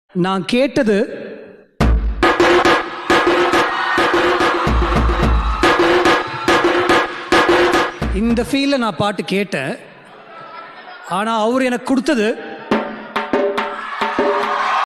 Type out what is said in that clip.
நான் கேட்டது இந்த ஃபீல்ல நான் பாட்டு கேட்டேன். ஆனால் அவர் எனக்கு கொடுத்தது